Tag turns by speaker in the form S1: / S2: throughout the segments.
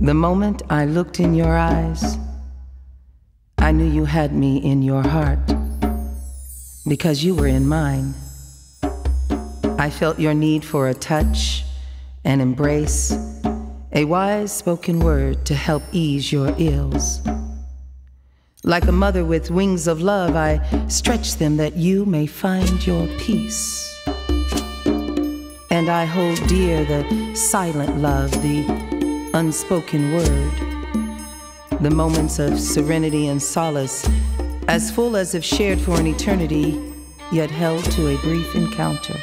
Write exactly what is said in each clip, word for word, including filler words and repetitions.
S1: The moment I looked in your eyes, I knew you had me in your heart, because you were in mine. I felt your need for a touch, an embrace, a wise spoken word to help ease your ills. Like a mother with wings of love, I stretch them that you may find your peace. And I hold dear the silent love, the unspoken word, the moments of serenity and solace, as full as if shared for an eternity, yet held to a brief encounter.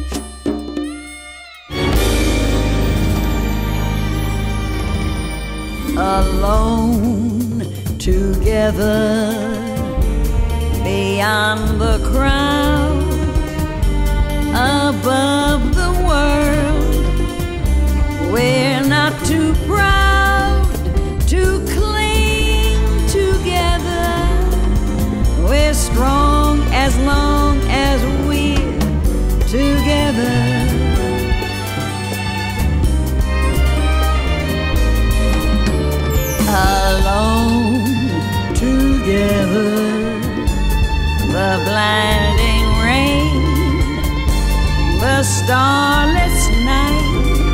S2: Alone, together, beyond the crowd, above the world, we're not too proud to cling together. We're strong as long as we're together. Alone, together, the blinding rain, the starless night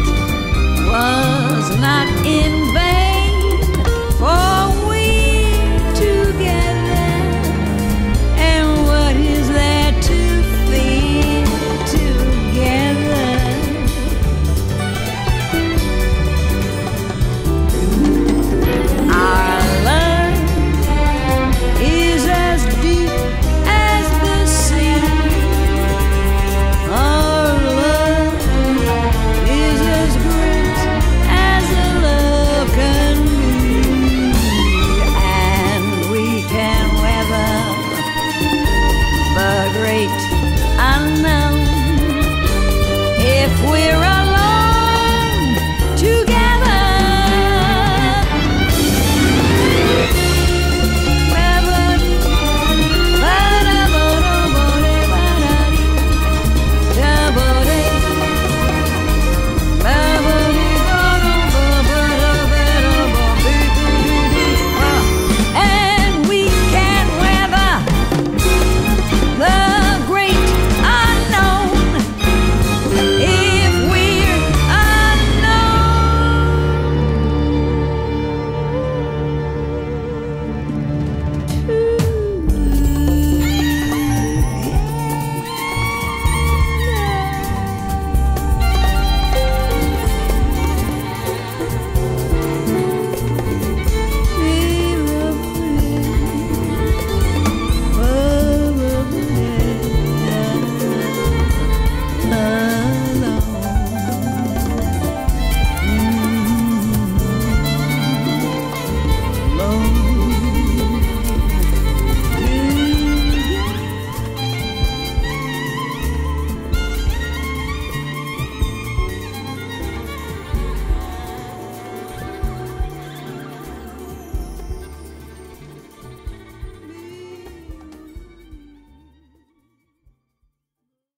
S2: was not in vain, for we're together, and what is there to fear together? Our love is as deep as the sea. Our love is as great as a love can be, and we can weather the great unknown if we're